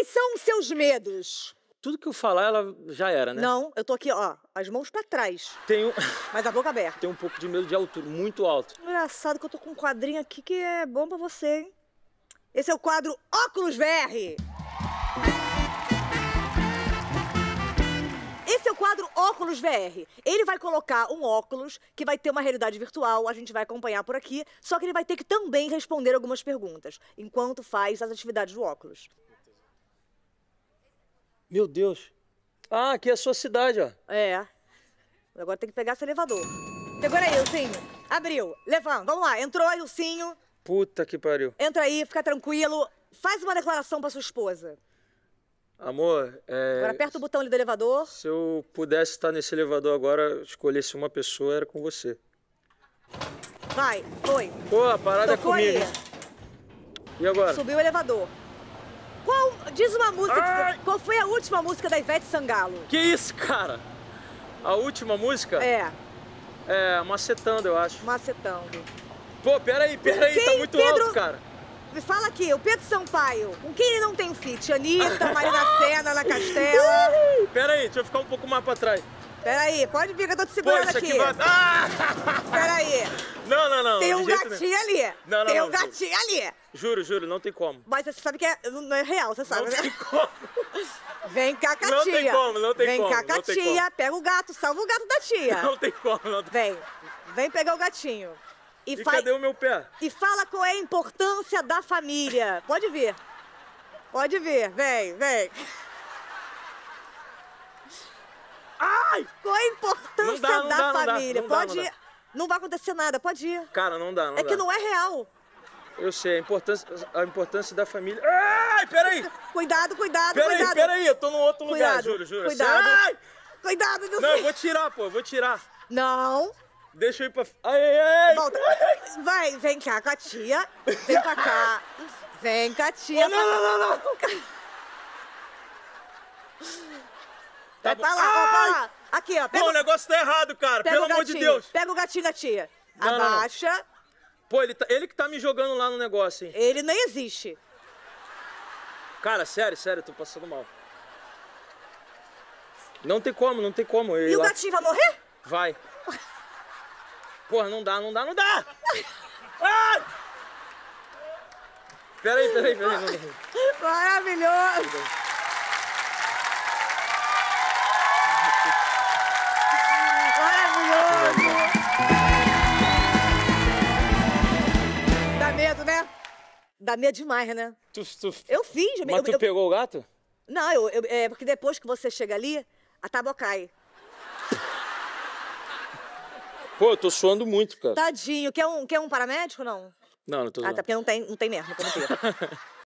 Quais são os seus medos? Tudo que eu falar, ela já era, né? Não, eu tô aqui, ó, as mãos pra trás, Tenho, mas a boca aberta. tenho um pouco de medo de altura, muito alto. Engraçado que eu tô com um quadrinho aqui que é bom pra você, hein? Esse é o quadro Óculos VR. Esse é o quadro Óculos VR. Ele vai colocar um óculos que vai ter uma realidade virtual, a gente vai acompanhar por aqui, só que ele vai ter que também responder algumas perguntas, enquanto faz as atividades do óculos. Meu Deus. Ah, aqui é a sua cidade, ó. É. Agora tem que pegar esse elevador. Segura aí, Ilcinho. Abriu. Levanta. Vamos lá. Entrou, Ilcinho. Puta que pariu. Entra aí, fica tranquilo. Faz uma declaração pra sua esposa. Amor, Agora aperta o botão ali do elevador. se eu pudesse estar nesse elevador agora, escolhesse uma pessoa, era com você. Vai, foi. Pô, a parada Tocou é comigo. aí. Hein? E agora? Subiu o elevador. Diz uma música. Ai! Qual foi a última música da Ivete Sangalo? Que isso, cara? A última música? É, É, Macetando, eu acho. macetando. Pô, peraí, tá Quem, muito Pedro? alto, cara. Me fala aqui, o Pedro Sampaio, com quem ele não tem feat? Anitta, Marina Sena, Ana Castela. Peraí, deixa eu ficar um pouco mais pra trás. Peraí, pode vir que eu tô te Pô, segurando isso aqui. aqui vai... Ah! Peraí. Não. Tem um de jeito gatinho ali. Não, Tem não, um gatinho ali. Juro, não tem como. Mas você sabe que não é real, você sabe, Não né? tem como. Vem cá com a Não tia. tem como, não tem Vem como, cá com a não tem tia, como. pega o gato, salva o gato da tia. Não tem como, não tem. Vem pegar o gatinho. E cadê o meu pé? E fala qual é a importância da família. Pode vir. Pode vir, vem. Ai! Qual é a importância Não da dá, família? não dá, Pode não ir. dá. Não vai acontecer nada, pode ir. Cara, não dá. É que não é real. Eu sei, a importância da família. Ai, peraí! Cuidado. Peraí, eu tô num outro lugar, Cuidado, juro. cuidado. Ai! Cuidado, Não, eu vou tirar, pô, eu vou tirar. Não. Deixa eu ir pra... Ai! Volta. Vai, vem cá com a tia. Vem pra cá. Vem com a tia. Oh, não! Vai bom. pra lá, ó, pra lá. Aqui, ó. Pega, Pô, o negócio tá errado, cara, pega pelo o amor de gatinho. Deus. Pega o gatinho da tia. Não. Abaixa. Pô, ele que tá me jogando lá no negócio, hein. Ele nem existe. Cara, sério, eu tô passando mal. Não tem como. E o gatinho vai morrer? Vai. Porra, não dá. Ai! Peraí. Maravilhoso. Maravilhoso. Dá medo, né? Dá medo demais, né? Eu fiz. Mas tu pegou o gato? Não, é porque depois que você chega ali, a tábua cai. Pô, eu tô suando muito, cara. Tadinho. Quer um paramédico, não? Não tô Ah, tá, porque não tem mesmo como ter.